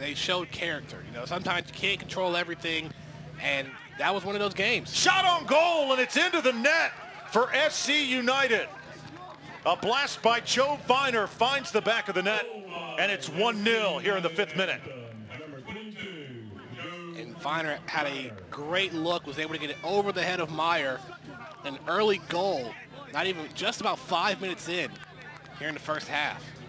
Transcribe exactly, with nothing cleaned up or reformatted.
they showed character. You know, sometimes you can't control everything, and that was one of those games. Shot on goal, and it's into the net for S C United. A blast by Joe Vyner finds the back of the net, and it's one nil here in the fifth minute. And Vyner had a great look, was able to get it over the head of Meyer. An early goal, not even just about five minutes in here in the first half.